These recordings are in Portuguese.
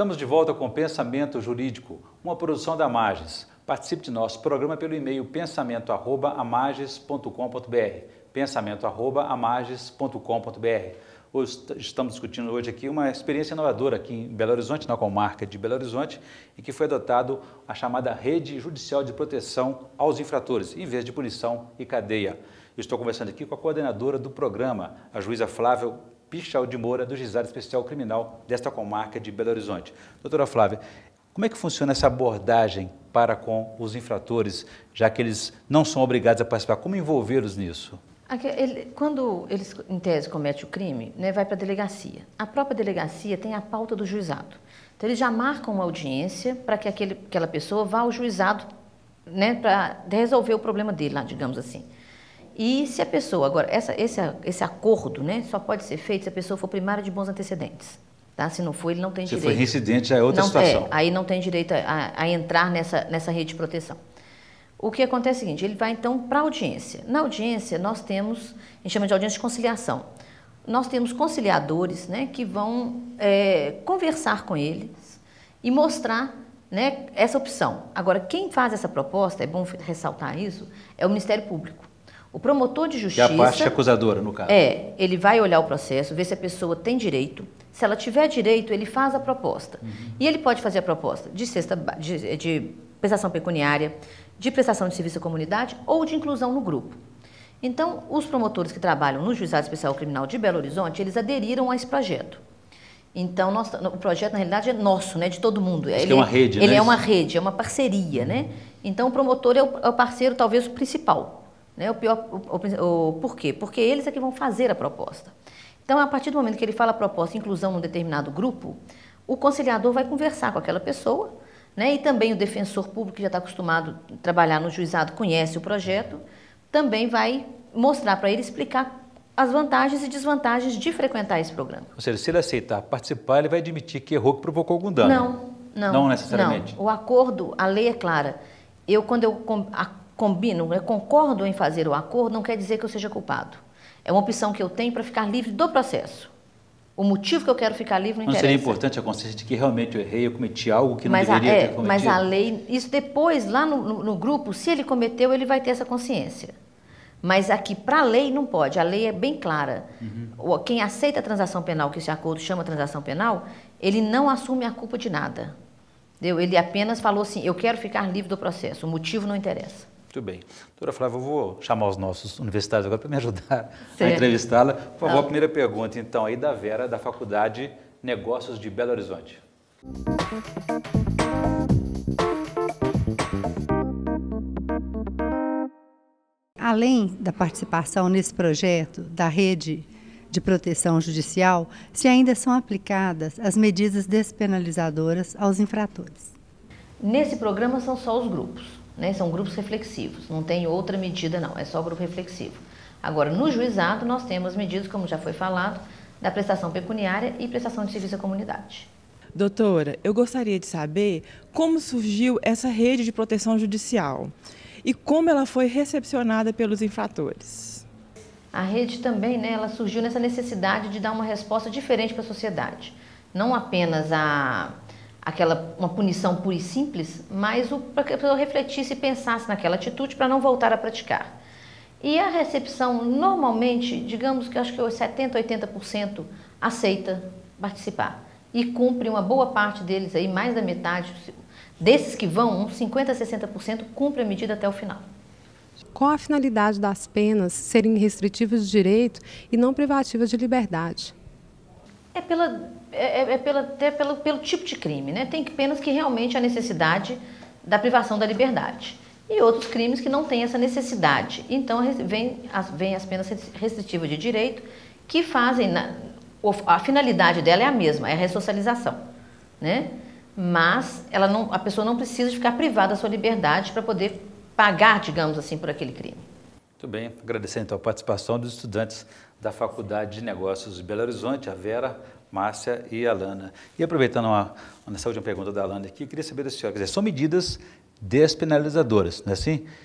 Estamos de volta com Pensamento Jurídico, uma produção da Amages. Participe de nosso programa pelo e-mail pensamento@amages.com.br, pensamento@amages.com.br. Estamos discutindo hoje aqui uma experiência inovadora aqui em Belo Horizonte, na comarca de Belo Horizonte, em que foi adotado a chamada Rede Judicial de Proteção aos Infratores, em vez de punição e cadeia. Estou conversando aqui com a coordenadora do programa, a juíza Flávia Pichal de Moura, do Juizado Especial Criminal desta comarca de Belo Horizonte. Doutora Flávia, como é que funciona essa abordagem para com os infratores, já que eles não são obrigados a participar? Como envolvê-los nisso? Quando eles, em tese, cometem o crime, né, vai para a delegacia. A própria delegacia tem a pauta do juizado. Então, eles já marcam uma audiência para que aquela pessoa vá ao juizado, né, para resolver o problema dele lá, digamos assim. E se a pessoa, agora, esse acordo, né, só pode ser feito se a pessoa for primária de bons antecedentes. Tá? Se não for, ele não tem direito. Se for reincidente, já é outra situação. Aí não tem direito a entrar nessa rede de proteção. O que acontece é o seguinte, ele vai então para a audiência. Na audiência nós temos, a gente chama de audiência de conciliação. Nós temos conciliadores, né, que vão conversar com eles e mostrar, né, essa opção. Agora, quem faz essa proposta, é bom ressaltar isso, é o Ministério Público. O promotor de justiça... Que é a parte acusadora, no caso. Ele vai olhar o processo, ver se a pessoa tem direito. Se ela tiver direito, ele faz a proposta. E ele pode fazer a proposta de prestação pecuniária, de prestação de serviço à comunidade ou de inclusão no grupo. Então, os promotores que trabalham no Juizado Especial Criminal de Belo Horizonte, eles aderiram a esse projeto. Então, o projeto, na realidade, é nosso, né, de todo mundo. Ele é uma rede, né? Ele é uma rede, é uma parceria, né? Então, o promotor é o parceiro, talvez, o principal. Né? Por quê? Porque eles é que vão fazer a proposta. Então, a partir do momento que ele fala a proposta, inclusão num determinado grupo, o conciliador vai conversar com aquela pessoa, né? E também o defensor público, que já está acostumado a trabalhar no juizado, conhece o projeto, também vai mostrar para ele, explicar as vantagens e desvantagens de frequentar esse programa. Ou seja, se ele aceitar participar, ele vai admitir que errou, que provocou algum dano. Não necessariamente. Não. O acordo, a lei é clara. Quando eu combino, eu concordo em fazer o acordo, não quer dizer que eu seja culpado. É uma opção que eu tenho para ficar livre do processo. O motivo que eu quero ficar livre não interessa. Não seria importante a consciência de que realmente eu errei, eu cometi algo que não deveria ter cometido? Mas a lei, isso depois, lá no grupo, se ele cometeu, ele vai ter essa consciência. Mas aqui, para a lei, não pode. A lei é bem clara. Quem aceita a transação penal, que esse acordo chama transação penal, ele não assume a culpa de nada. Entendeu? Ele apenas falou assim, eu quero ficar livre do processo, o motivo não interessa. Muito bem. Doutora Flávia, eu vou chamar os nossos universitários agora para me ajudar a entrevistá-la. Por favor, a primeira pergunta, então, aí da Vera, da Faculdade Negócios de Belo Horizonte. Além da participação nesse projeto da Rede de Proteção Judicial, se ainda são aplicadas as medidas despenalizadoras aos infratores? Nesse programa são só os grupos. Né, são grupos reflexivos, não tem outra medida não, é só grupo reflexivo. Agora, no juizado, nós temos medidas, como já foi falado, da prestação pecuniária e prestação de serviço à comunidade. Doutora, eu gostaria de saber como surgiu essa rede de proteção judicial e como ela foi recepcionada pelos infratores. A rede também, né, ela surgiu nessa necessidade de dar uma resposta diferente para a sociedade. Não apenas uma punição pura e simples, mas para que a pessoa refletisse e pensasse naquela atitude para não voltar a praticar. E a recepção, normalmente, digamos que acho que 70%, 80% aceita participar. E cumpre uma boa parte deles, aí, mais da metade, desses que vão, uns 50% a 60% cumpre a medida até o final. Qual a finalidade das penas serem restritivas de direito e não privativas de liberdade? Pelo tipo de crime, né? Tem penas que realmente há necessidade da privação da liberdade. E outros crimes que não têm essa necessidade. Então, vem as penas restritivas de direito, que fazem, a finalidade dela é a mesma, é a ressocialização, né? Mas a pessoa não precisa de ficar privada da sua liberdade para poder pagar, digamos assim, por aquele crime. Muito bem, agradecer então a participação dos estudantes da Faculdade de Negócios de Belo Horizonte, a Vera, Márcia e a Alana. E aproveitando nessa última pergunta da Alana aqui, eu queria saber da senhora, quer dizer, são medidas despenalizadoras, não é assim?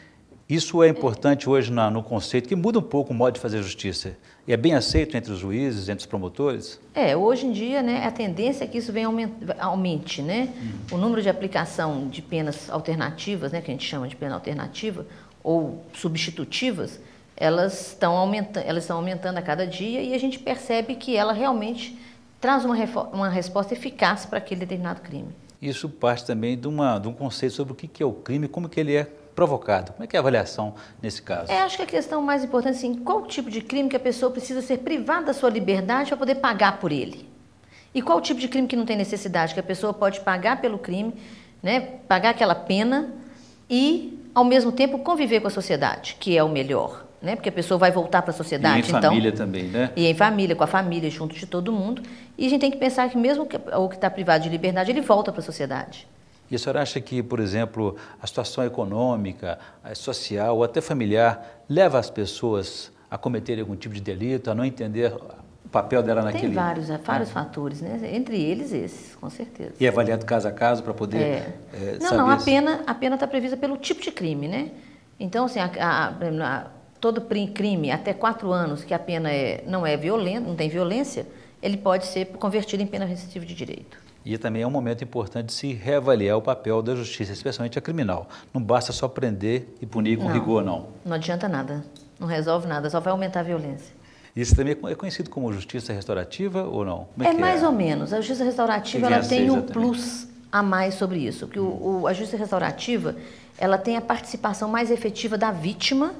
Isso é importante hoje no conceito, que muda um pouco o modo de fazer justiça. E é bem aceito entre os juízes, entre os promotores? Hoje em dia, né, a tendência é que isso aumente, né? O número de aplicação de penas alternativas, né, que a gente chama de pena alternativa, ou substitutivas, elas estão aumentando a cada dia e a gente percebe que ela realmente traz uma resposta eficaz para aquele determinado crime. Isso parte também de um conceito sobre o que é o crime, como que ele é provocado. Como é que é a avaliação nesse caso? Acho que a questão mais importante é assim, qual tipo de crime que a pessoa precisa ser privada da sua liberdade para poder pagar por ele? E qual tipo de crime que não tem necessidade, que a pessoa pode pagar pelo crime, né, pagar aquela pena e, ao mesmo tempo, conviver com a sociedade, que é o melhor. Né? Porque a pessoa vai voltar para a sociedade, e em família também, né? E em família, com a família, junto de todo mundo. E a gente tem que pensar que mesmo o que está privado de liberdade, ele volta para a sociedade. E a senhora acha que, por exemplo, a situação econômica, social ou até familiar leva as pessoas a cometerem algum tipo de delito, a não entender o papel dela naquele... Tem vários fatores, né? Entre eles esses, com certeza. E é avaliado caso a caso para poder saber... Não, a pena está prevista pelo tipo de crime, né? Então, assim, todo crime até 4 anos que a pena não é violenta, não tem violência, ele pode ser convertido em pena restritiva de direito. E também é um momento importante de se reavaliar o papel da justiça, especialmente a criminal. Não basta só prender e punir com rigor, não. Não adianta nada, não resolve nada, só vai aumentar a violência. Isso também é conhecido como justiça restaurativa ou não? Mais ou menos. A justiça restaurativa ela tem um plus a mais sobre isso. Que a justiça restaurativa ela tem a participação mais efetiva da vítima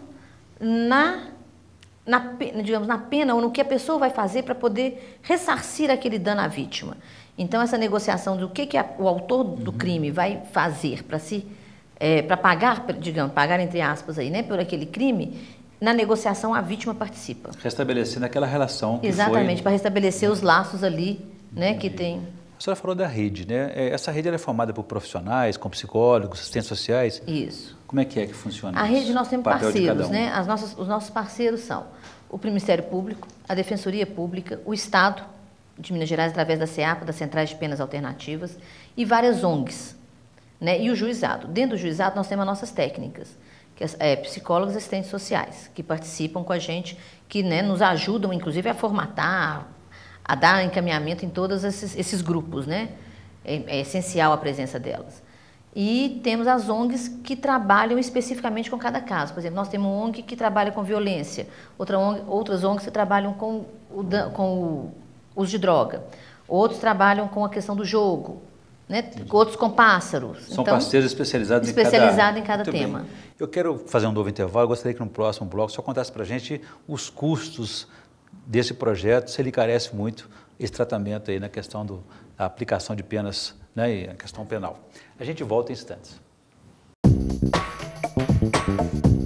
digamos, na pena ou no que a pessoa vai fazer para poder ressarcir aquele dano à vítima. Então, essa negociação do que o autor do crime vai fazer para pagar, digamos, pagar entre aspas aí, né, por aquele crime, na negociação a vítima participa. Restabelecendo aquela relação que exatamente, para restabelecer os laços ali, né, que tem... A senhora falou da rede, né? Essa rede é formada por profissionais, com psicólogos, assistentes sociais? Isso. Como é que funciona a rede, nós temos parceiros, né? Os nossos parceiros são o Ministério Público, a Defensoria Pública, o Estado de Minas Gerais, através da SEAPA, das Centrais de Penas Alternativas, e várias ONGs, né? E o juizado. Dentro do juizado, nós temos as nossas técnicas, que psicólogos e assistentes sociais, que participam com a gente, que, né, nos ajudam, inclusive, a formatar, a dar encaminhamento em todos esses grupos, né? É essencial a presença delas. E temos as ONGs que trabalham especificamente com cada caso. Por exemplo, nós temos uma ONG que trabalha com violência, outras ONGs que trabalham com o uso de droga, outros trabalham com a questão do jogo, né? Outros com pássaros. São parceiros especializados em cada tema. Bem. Eu quero fazer um novo intervalo, gostaria que no próximo bloco só contasse para a gente os custos desse projeto, se ele carece muito esse tratamento aí na questão da aplicação de penas, né, e a questão penal. A gente volta em instantes.